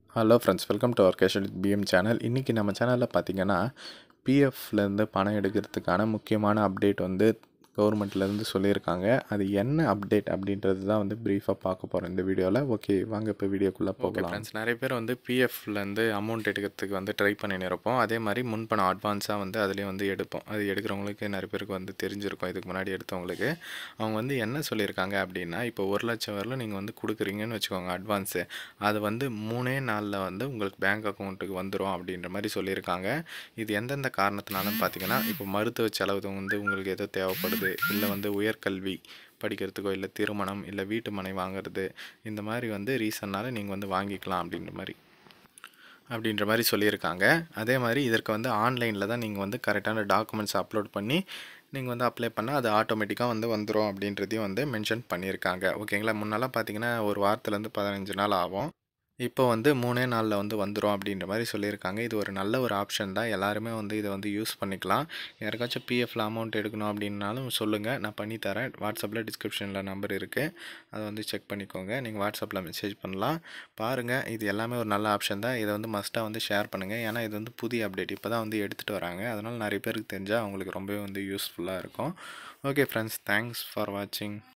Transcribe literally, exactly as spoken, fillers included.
Hello friends, welcome to our cash PM channel. இன்றைக்கி நம்ம சேனலில் பார்த்தீங்கன்னா பிஎஃப்லேருந்து பணம் எடுக்கிறதுக்கான முக்கியமான அப்டேட் வந்து கவர்மெண்ட்லேருந்து சொல்லியிருக்காங்க. அது என்ன அப்டேட் அப்படின்றது தான் வந்து ப்ரீஃபாக பார்க்க போகிறோம் இந்த வீடியோவில். ஓகே, வாங்க இப்போ வீடியோக்குள்ளே போகலாம். ஃப்ரெண்ட்ஸ், நிறைய பேர் வந்து பிஎஃப்லேருந்து அமௌண்ட் எடுக்கிறதுக்கு வந்து ட்ரை பண்ணின்னு இருப்போம். அதே மாதிரி முன்பணம் அட்வான்ஸாக வந்து அதுலேயும் வந்து எடுப்போம். அது எடுக்கிறவங்களுக்கு நிறைய பேருக்கு வந்து தெரிஞ்சிருக்கும். இதுக்கு முன்னாடி எடுத்தவங்களுக்கு அவங்க வந்து என்ன சொல்லியிருக்காங்க அப்படின்னா, இப்போ ஒரு லட்சம் வரல நீங்கள் வந்து கொடுக்குறீங்கன்னு வச்சுக்கோங்க அட்வான்ஸு. அது வந்து மூணே நாளில் வந்து உங்களுக்கு பேங்க் அக்கௌண்ட்டுக்கு வந்துடும் அப்படின்ற மாதிரி சொல்லியிருக்காங்க. இது எந்தெந்த காரணத்தினாலும் பார்த்தீங்கன்னா, இப்போ மருத்துவ செலவு வந்து உங்களுக்கு எதோ தேவைப்படுது, இல்லை வந்து உயர்கல்வி படிக்கிறதுக்கோ, இல்லை திருமணம், இல்லை வீட்டு மனை வாங்குறது, இந்த மாதிரி வந்து ரீசன்னால் நீங்கள் வந்து வாங்கிக்கலாம் அப்படின்ற மாதிரி அப்படின்ற மாதிரி சொல்லியிருக்காங்க. அதே மாதிரி இதற்கு வந்து ஆன்லைனில் தான் நீங்கள் வந்து கரெக்டான டாக்குமெண்ட்ஸ் அப்லோட் பண்ணி நீங்கள் வந்து அப்ளை பண்ணால் அது ஆட்டோமேட்டிக்காக வந்து வந்துடும் அப்படின்றதையும் வந்து மென்ஷன் பண்ணியிருக்காங்க. ஓகேங்களா? முன்னெல்லாம் பார்த்தீங்கன்னா ஒரு வாரத்துலேருந்து பதினஞ்சு நாள் ஆகும். இப்போ வந்து மூணே நாளில் வந்து வந்துடும் அப்படின்ற மாதிரி சொல்லியிருக்காங்க. இது ஒரு நல்ல ஒரு ஆப்ஷன் தான். எல்லாருமே வந்து இதை வந்து யூஸ் பண்ணிக்கலாம். யாருக்காச்சும் பிஎஃப்ல அமௌண்ட் எடுக்கணும் அப்படின்னாலும் சொல்லுங்கள், நான் பண்ணித்தரேன். வாட்ஸ்அப்பில் டிஸ்கிரிப்ஷனில் நம்பர் இருக்குது, அதை வந்து செக் பண்ணிக்கோங்க. நீங்கள் வாட்ஸ்அப்பில் மெசேஜ் பண்ணலாம். பாருங்கள், இது எல்லாமே ஒரு நல்ல ஆப்ஷன் தான். இதை வந்து மஸ்ட்டாக வந்து ஷேர் பண்ணுங்கள். ஏன்னா இது வந்து புதிய அப்டேட் இப்போ தான் வந்து எடுத்துகிட்டு வராங்க. அதனால் நிறைய பேருக்கு தெரிஞ்சால் அவங்களுக்கு ரொம்பவே வந்து யூஸ்ஃபுல்லாக இருக்கும். ஓகே ஃப்ரெண்ட்ஸ், தேங்க்ஸ் ஃபார் வாட்சிங்.